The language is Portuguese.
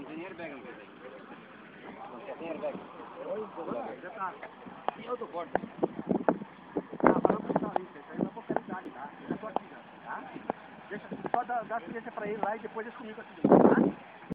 tem airbag, não tem? Não tem airbag. Já tá. E eu tô forte. Tá, parou pro especialista, isso aí não é localidade, tá? Eu já tô aqui já, tá? Deixa, só dá assistência pra ele lá e depois deixa comigo aqui dentro, tá?